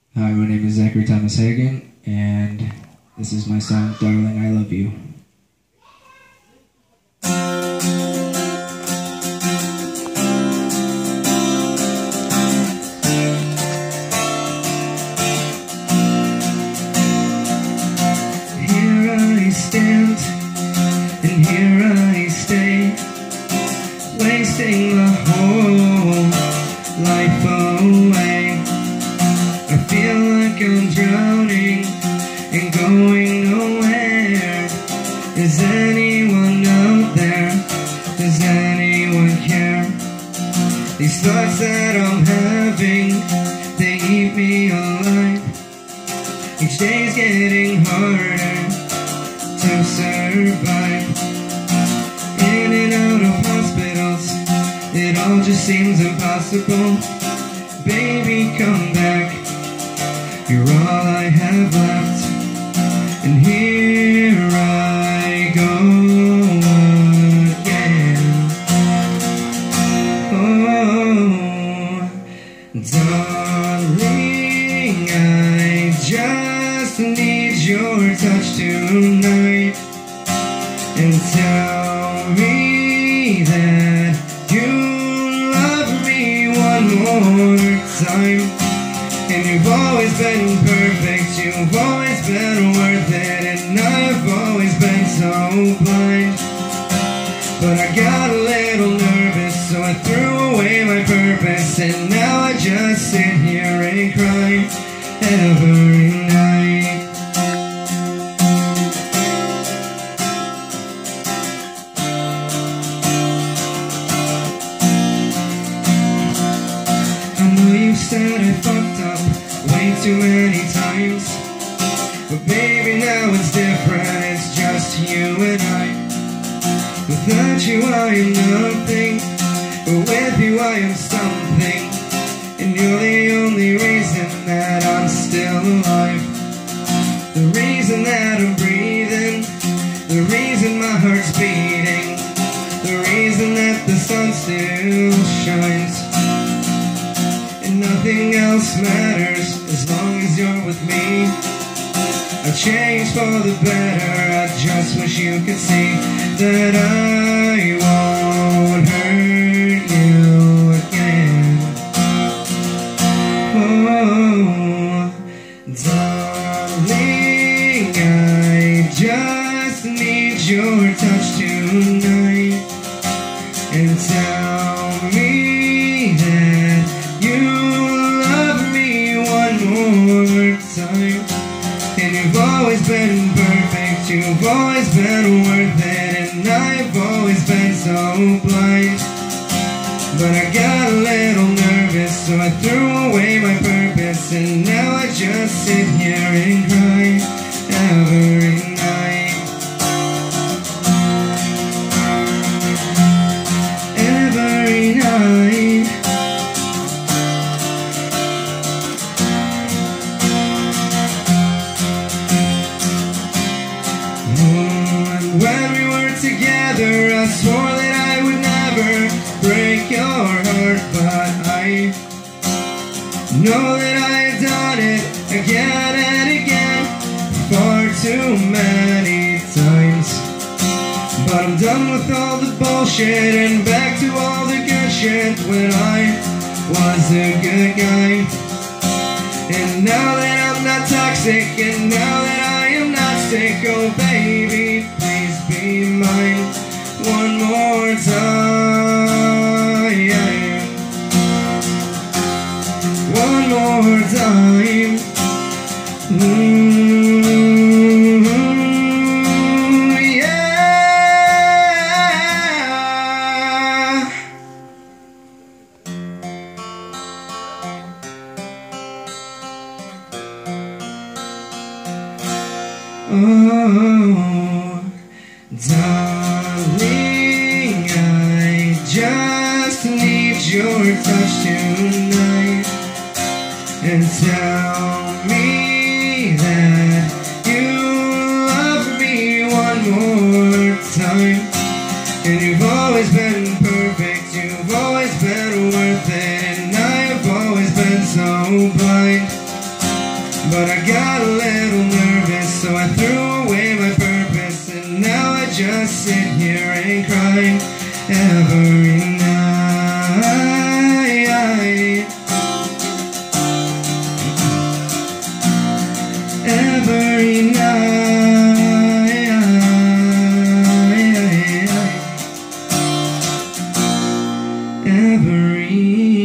Hi, my name is Zachary Hagan, and this is my song, Darling, I Love You. Here I stand, and here I stay, wasting my whole life away. I feel like I'm drowning and going nowhere. Is anyone out there? Does anyone care? These thoughts that I'm having, they keep me alive. Each day's getting harder to survive. In and out of hospitals, it all just seems impossible. Baby, come back, you're all I have left. And here I go again. Oh, darling, I just need your touch tonight. And tell me that you love me one more time. And you've always been perfect, you've always been worth it, and I've always been so blind. But I got a little nervous, so I threw away my purpose, and now I just sit here and cry every night. I know you said I fucked up way too many times, but baby, now it's different, it's just you and I. Without you I am nothing, but with you I am something. And you're the only reason that I'm still alive, the reason that I'm breathing, the reason my heart's beating, the reason that the sun still shines. And nothing else matters as long as you're with me. I've changed for the better, I just wish you could see that I won't hurt you again. Oh, darling, I just need your touch tonight. And tell me that you love me one more time. And you've always been perfect, you've always been worth it, and I've always been so blind. But I got a little nervous, so I threw away my purpose, and now I just sit here and cry every night. Every night. When we were together, I swore that I would never break your heart, but I know that I had done it again and again, far too many times. But I'm done with all the bullshit and back to all the good shit when I was a good guy. And now that I'm not toxic, and now that I am not sick, oh baby, please be mine one more time. One more time. Oh, darling, I just need your touch tonight. And tell me that you love me one more time. And you've always been perfect, you've always been worth it, and I've always been so blind. But I got a little nervous, so I threw away my purpose, and now I just sit here and cry every night. Every night. Every